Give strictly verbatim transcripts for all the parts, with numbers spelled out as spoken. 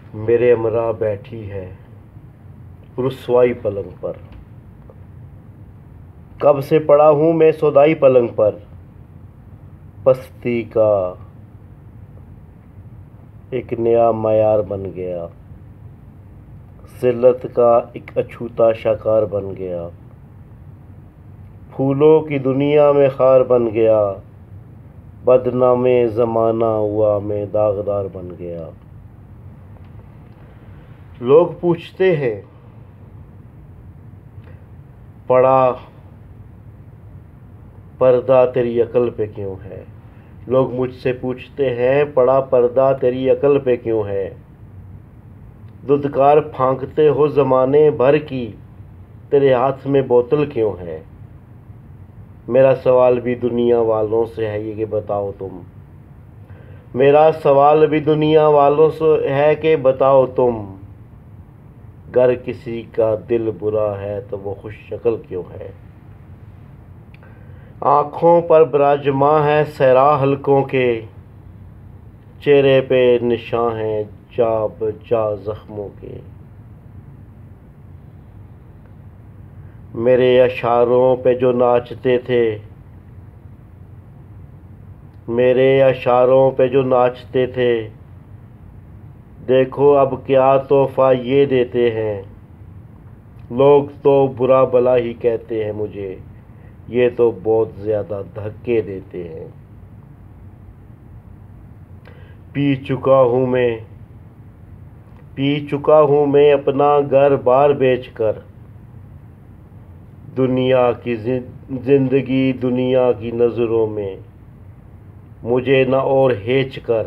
میرے ہمراہ بیٹھی ہے رسوائی پلنگ پر، کب سے پڑا ہوں میں سودائی پلنگ پر۔ پستی کا ایک نیا معیار بن گیا، ذلت کا ایک اچھوتا شاکار بن گیا، پھولوں کی دنیا میں خار بن گیا، بدنام زمانہ ہوا میں داغدار بن گیا۔ لوگ پوچھتے ہیں پڑا پردہ تیری عقل پہ کیوں ہے، لوگ مجھ سے پوچھتے ہیں پڑا پردہ تیری عقل پہ کیوں ہے، دھتکار پھانکتے ہو زمانے بھر کی، تیرے ہاتھ میں بوتل کیوں ہے۔ میرا سوال بھی دنیا والوں سے ہے یہ کہ بتاؤ تم، میرا سوال بھی دنیا والوں سے ہے کہ بتاؤ تم، گر کسی کا دل برا ہے تو وہ خوش شکل کیوں ہے۔ آنکھوں پر براجماں ہے صحرا حلقوں کے، چہرے پہ نشاں ہیں جا بجا زخموں کے۔ میرے اشعاروں پہ جو ناچتے تھے میرے اشعاروں پہ جو ناچتے تھے، دیکھو اب کیا تحفہ یہ دیتے ہیں۔ لوگ تو برا بھلا ہی کہتے ہیں مجھے، یہ تو بہت زیادہ دھکے دیتے ہیں۔ پی چکا ہوں میں پی چکا ہوں میں اپنا گھر بار بیچ کر، دنیا کی زندگی دنیا کی نظروں میں مجھے نہ اور ہیچ کر۔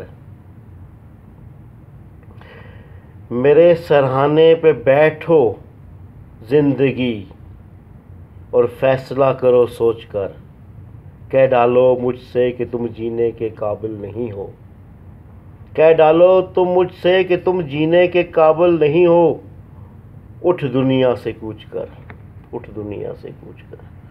میرے سرہانے پہ بیٹھو زندگی اور فیصلہ کرو سوچ کر، کہہ ڈالو مجھ سے کہ تم جینے کے قابل نہیں ہو، کہہ ڈالو تم مجھ سے کہ تم جینے کے قابل نہیں ہو۔ اٹھ دنیا سے کوچ کر اٹھ دنیا سے کوچ کر